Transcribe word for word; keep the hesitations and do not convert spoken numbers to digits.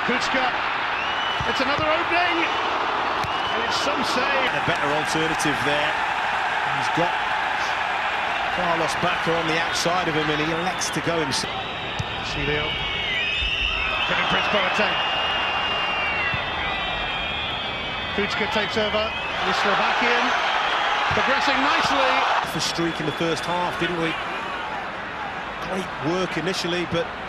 Kucka, it's another opening, and it's some say. A better alternative there. He's got Carlos Bacca on the outside of him, and he elects to go himself. Celio, Kevin Prince Boateng. Kucka takes over, the Slovakian, progressing nicely. For streak in the first half, didn't we? Great work initially, but